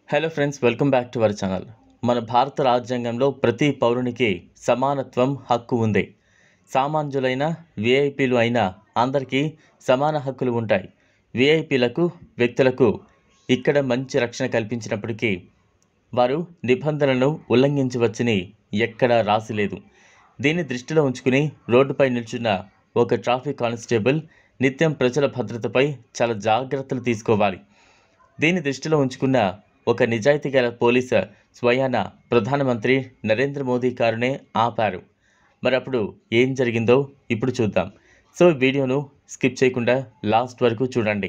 Hello friends, welcome back to our channel. మన భారత రాజ్యాంగంలో ప్రతి పౌరునికి సమానత్వం హక్కు ఉంది. సామాన్యులైన విఐపీలు అయినా అందరికీ సమాన హక్కులు ఉంటాయి. విఐపీలకు వ్యక్తులకు ఇక్కడ మంచి రక్షణ కల్పించినప్పటికీ వారు నిబంధనలను ఉల్లంఘించవచ్చని ఎక్కడా రాసిలేదు. దీన్ని దృష్టిలో ఉంచుకుని రోడ్డుపై నిల్చున్న ఒక ట్రాఫిక్ కానిస్టేబుల్ నిత్యం ప్రజల భద్రతపై చాలా జాగ్రత్తలు తీసుకోవాలి. దీన్ని దృష్టిలో ఉంచుకున్న ఒక నిజాయితీ గల పోలీసు స్వయాన ప్రధానమంత్రి నరేంద్ర మోదీ కారునే ఆపారు. మరి అప్పుడు ఏం జరిగిందో ఇప్పుడు చూద్దాం. సో వీడియోను స్కిప్ చేయకుండా లాస్ట్ వరకు చూడండి.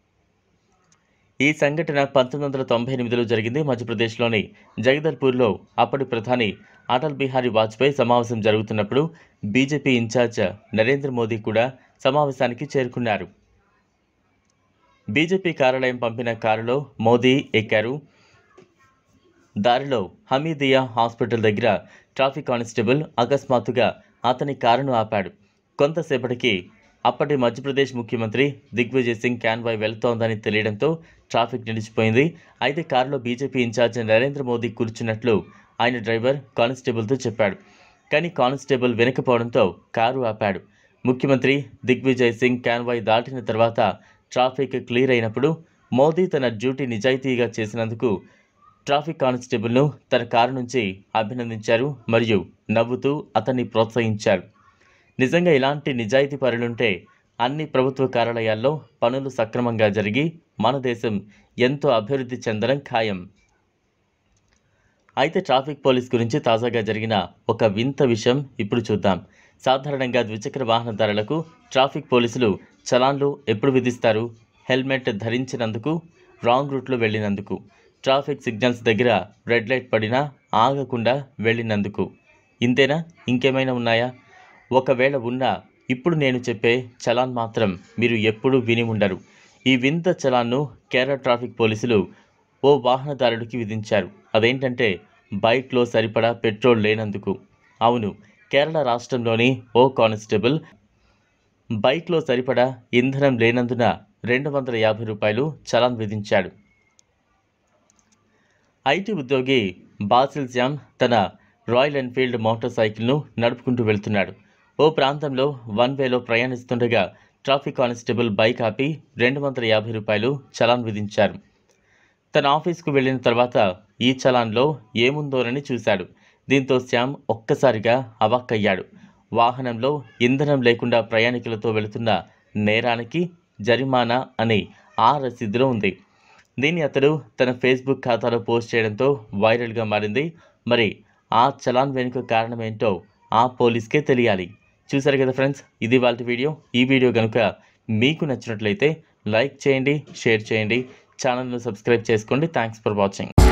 ఈ సంఘటన 1998లో జరిగింది. మధ్యప్రదేశ్లోని జగదల్పూర్లో అప్పటి ప్రధాని అటల్ బిహారీ వాజ్పేయి సమావేశం జరుగుతున్నప్పుడు బీజేపీ ఇన్ఛార్జ్ నరేంద్ర మోదీ కూడా సమావేశానికి చేరుకున్నారు. బీజేపీ కార్యాలయం పంపిన కారులో మోదీ ఎక్కారు. దారిలో హమీదియా హాస్పిటల్ దగ్గర ట్రాఫిక్ కానిస్టేబుల్ అకస్మాత్తుగా అతని కారును ఆపాడు. కొంతసేపటికి అప్పటి మధ్యప్రదేశ్ ముఖ్యమంత్రి దిగ్విజయ్ సింగ్ కాన్వాయ్ వెళుతోందని తెలియడంతో ట్రాఫిక్ నిలిచిపోయింది. అయితే కారులో బీజేపీ ఇన్ఛార్జ్ నరేంద్ర మోదీ కూర్చున్నట్లు ఆయన డ్రైవర్ కానిస్టేబుల్తో చెప్పాడు. కానీ కానిస్టేబుల్ వినకపోవడంతో కారు ఆపాడు. ముఖ్యమంత్రి దిగ్విజయ్ సింగ్ కాన్వాయ్ దాటిన తర్వాత ట్రాఫిక్ క్లియర్ అయినప్పుడు మోదీ తన డ్యూటీ నిజాయితీగా చేసినందుకు ట్రాఫిక్ కానిస్టేబుల్ను తన కారు నుంచి అభినందించారు మరియు నవ్వుతూ అతన్ని ప్రోత్సహించారు. నిజంగా ఇలాంటి నిజాయితీ పరులుంటే అన్ని ప్రభుత్వ కార్యాలయాల్లో పనులు సక్రమంగా జరిగి మన దేశం ఎంతో అభివృద్ధి చెందడం ఖాయం. అయితే ట్రాఫిక్ పోలీస్ గురించి తాజాగా జరిగిన ఒక వింత విషయం ఇప్పుడు చూద్దాం. సాధారణంగా ద్విచక్ర వాహనదారులకు ట్రాఫిక్ పోలీసులు చలాన్లు ఎప్పుడు విధిస్తారు? హెల్మెట్ ధరించినందుకు, రాంగ్ రూట్లో వెళ్ళినందుకు, ట్రాఫిక్ సిగ్నల్స్ దగ్గర రెడ్ లైట్ పడినా ఆగకుండా వెళ్ళినందుకు. ఇంతేనా? ఇంకేమైనా ఉన్నాయా? ఒకవేళ ఉన్నా ఇప్పుడు నేను చెప్పే చలాన్ మాత్రం మీరు ఎప్పుడూ విని ఉండరు. ఈ వింత చలాన్ను కేరళ ట్రాఫిక్ పోలీసులు ఓ వాహనదారుడికి విధించారు. అదేంటంటే బైక్లో సరిపడా పెట్రోల్ లేనందుకు. అవును, కేరళ రాష్ట్రంలోని ఓ కానిస్టేబుల్ బైక్లో సరిపడా ఇంధనం లేనందున 250 రూపాయలు చలాన్ విధించాడు. ఐటీ ఉద్యోగి బాసిల్ శ్యామ్ తన రాయల్ ఎన్ఫీల్డ్ మోటార్ సైకిల్ను నడుపుకుంటూ వెళ్తున్నాడు. ఓ ప్రాంతంలో వన్ వేలో ప్రయాణిస్తుండగా ట్రాఫిక్ కానిస్టేబుల్ బైక్ ఆపి 250 రూపాయలు చలాన్ విధించారు. తన ఆఫీస్కు వెళ్ళిన తర్వాత ఈ చలాన్లో ఏముందోనని చూశాడు. దీంతో శ్యామ్ ఒక్కసారిగా అవాక్కయ్యాడు. వాహనంలో ఇంధనం లేకుండా ప్రయాణికులతో వెళుతున్న నేరానికి జరిమానా అని ఆ రసీదులో ఉంది. దీన్ని అతడు తన ఫేస్బుక్ ఖాతాలో పోస్ట్ చేయడంతో వైరల్గా మారింది. మరి ఆ చలాన్ వెనుక కారణమేంటో ఆ పోలీస్కే తెలియాలి. చూసారు కదా ఫ్రెండ్స్, ఇది వాళ్ళ వీడియో. ఈ వీడియో కనుక మీకు నచ్చినట్లయితే లైక్ చేయండి, షేర్ చేయండి, ఛానల్ను సబ్స్క్రైబ్ చేసుకోండి. Thanks for watching.